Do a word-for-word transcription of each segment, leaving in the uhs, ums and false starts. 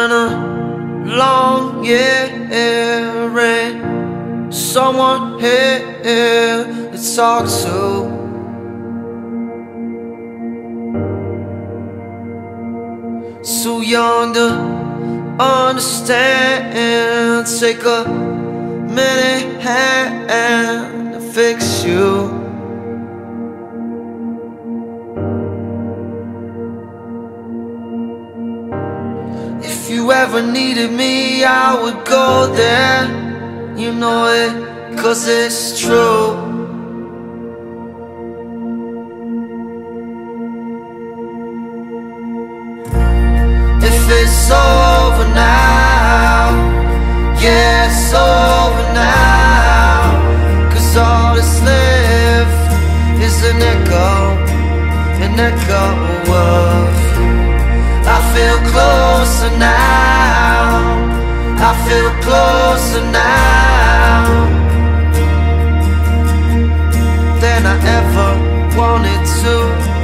been a long year, and someone here to talk to. So young to understand, take a minute hand to fix you. If you ever needed me, I would go there. You know it, cause it's true. If it's over now, yeah, it's over now. Cause all that's left is an echo, an echo of I feel closer now, I feel closer now than I ever wanted to.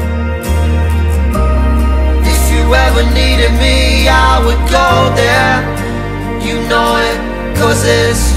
If you ever needed me, I would go there. You know it, cause it's